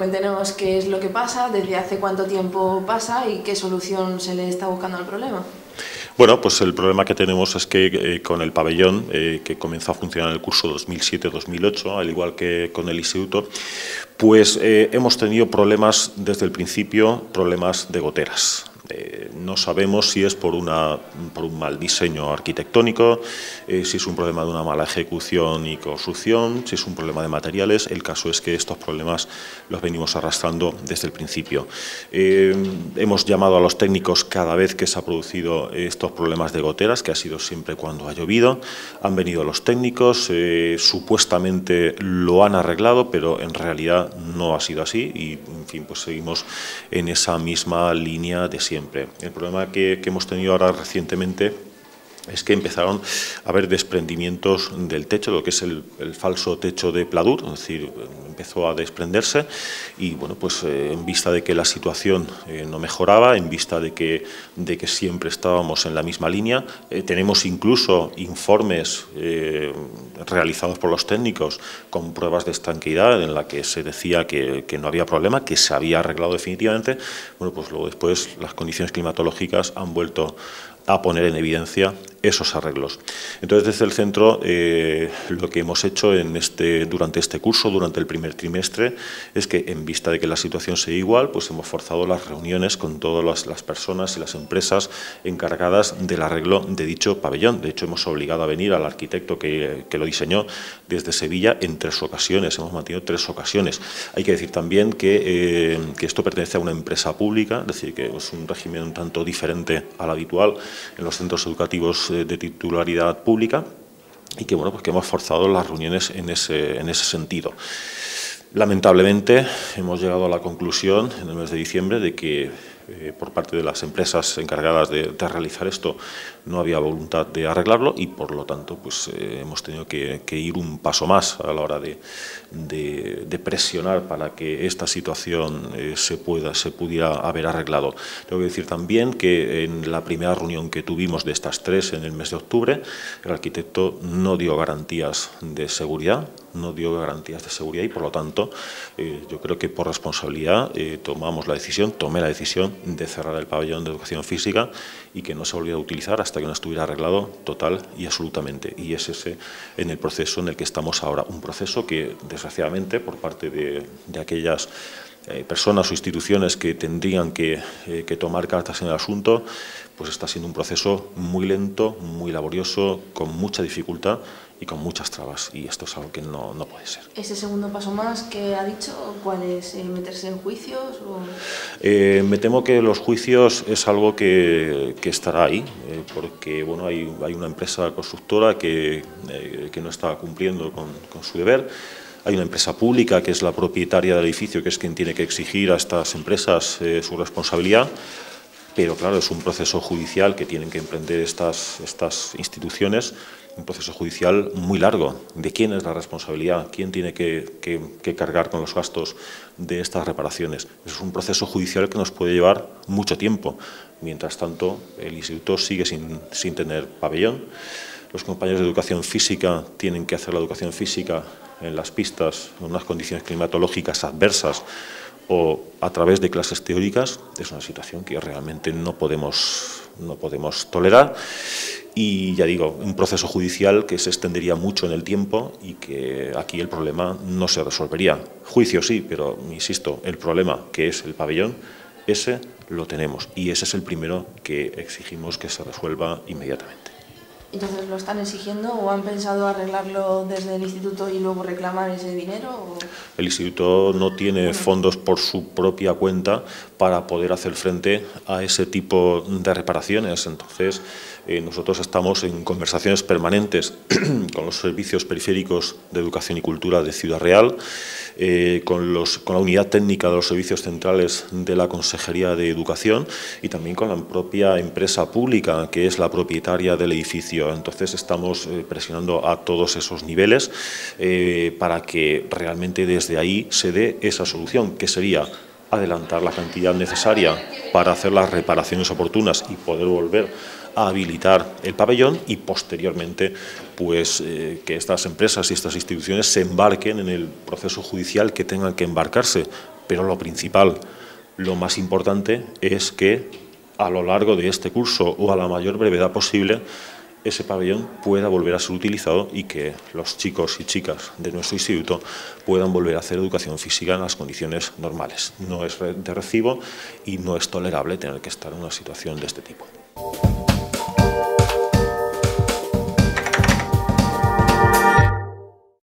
Cuéntenos qué es lo que pasa, desde hace cuánto tiempo pasa y qué solución se le está buscando al problema. Bueno, pues el problema que tenemos es que con el pabellón, que comenzó a funcionar en el curso 2007-2008, al igual que con el instituto, pues hemos tenido problemas desde el principio, problemas de goteras. No sabemos si es por un mal diseño arquitectónico, si es un problema de una mala ejecución y construcción, si es un problema de materiales. El caso es que estos problemas los venimos arrastrando desde el principio. Hemos llamado a los técnicos cada vez que se ha producido estos problemas de goteras, que ha sido siempre cuando ha llovido. Han venido los técnicos, supuestamente lo han arreglado, pero en realidad no ha sido así y, en fin, pues seguimos en esa misma línea de siempre. El problema que hemos tenido ahora recientemente es que empezaron a haber desprendimientos del techo, lo que es el falso techo de pladur, es decir, empezó a desprenderse y, bueno, pues en vista de que la situación no mejoraba, en vista de que siempre estábamos en la misma línea, tenemos incluso informes realizados por los técnicos con pruebas de estanqueidad en la que se decía que no había problema, que se había arreglado definitivamente. Bueno, pues luego después las condiciones climatológicas han vuelto a poner en evidencia esos arreglos. Entonces, desde el centro, lo que hemos hecho durante este curso, durante el primer trimestre, es que, en vista de que la situación sigue igual, pues hemos forzado las reuniones con todas las personas y las empresas encargadas del arreglo de dicho pabellón. De hecho, hemos obligado a venir al arquitecto que lo diseñó desde Sevilla en 3 ocasiones. Hemos mantenido 3 ocasiones. Hay que decir también que esto pertenece a una empresa pública, es decir, que es un régimen un tanto diferente al habitual en los centros educativos de titularidad pública y que, bueno, pues que hemos forzado las reuniones en ese sentido. Lamentablemente hemos llegado a la conclusión en el mes de diciembre de que por parte de las empresas encargadas de realizar esto no había voluntad de arreglarlo y, por lo tanto, pues hemos tenido que ir un paso más a la hora de presionar para que esta situación se pudiera haber arreglado. Tengo que decir también que en la primera reunión que tuvimos de estas 3 en el mes de octubre, el arquitecto no dio garantías de seguridad, y, por lo tanto, yo creo que por responsabilidad tomé la decisión de cerrar el pabellón de educación física y que no se volviera a utilizar hasta que no estuviera arreglado total y absolutamente. Y es ese en el proceso en el que estamos ahora, un proceso que, desgraciadamente, por parte de aquellas personas o instituciones que tendrían que tomar cartas en el asunto, pues está siendo un proceso muy lento, muy laborioso, con mucha dificultad y con muchas trabas, y esto es algo que no puede ser. ¿Ese segundo paso más que ha dicho, cuál es? ¿Meterse en juicios? Me temo que los juicios es algo que estará ahí, porque, bueno, hay una empresa constructora que no está cumpliendo con su deber. Hay una empresa pública que es la propietaria del edificio, que es quien tiene que exigir a estas empresas su responsabilidad. Pero, claro, es un proceso judicial que tienen que emprender estas instituciones, un proceso judicial muy largo. ¿De quién es la responsabilidad? ¿Quién tiene que cargar con los gastos de estas reparaciones? Es un proceso judicial que nos puede llevar mucho tiempo. Mientras tanto, el instituto sigue sin tener pabellón. Los compañeros de educación física tienen que hacer la educación física en las pistas, en unas condiciones climatológicas adversas, o a través de clases teóricas. Es una situación que realmente no podemos tolerar y, ya digo, un proceso judicial que se extendería mucho en el tiempo y que aquí el problema no se resolvería. Juicio sí, pero, insisto, el problema, que es el pabellón, ese lo tenemos y ese es el primero que exigimos que se resuelva inmediatamente. ¿Entonces lo están exigiendo o han pensado arreglarlo desde el instituto y luego reclamar ese dinero? ¿O? El instituto no tiene fondos por su propia cuenta para poder hacer frente a ese tipo de reparaciones. Entonces, nosotros estamos en conversaciones permanentes con los servicios periféricos de educación y cultura de Ciudad Real, con la unidad técnica de los servicios centrales de la Consejería de Educación y también con la propia empresa pública, que es la propietaria del edificio. Entonces, estamos presionando a todos esos niveles para que realmente desde ahí se dé esa solución, que sería adelantar la cantidad necesaria para hacer las reparaciones oportunas y poder volver a habilitar el pabellón y, posteriormente, pues que estas empresas y estas instituciones se embarquen en el proceso judicial que tengan que embarcarse, Pero lo principal, lo más importante es que a lo largo de este curso o a la mayor brevedad posible ese pabellón pueda volver a ser utilizado y que los chicos y chicas de nuestro instituto puedan volver a hacer educación física en las condiciones normales. No es de recibo y no es tolerable tener que estar en una situación de este tipo.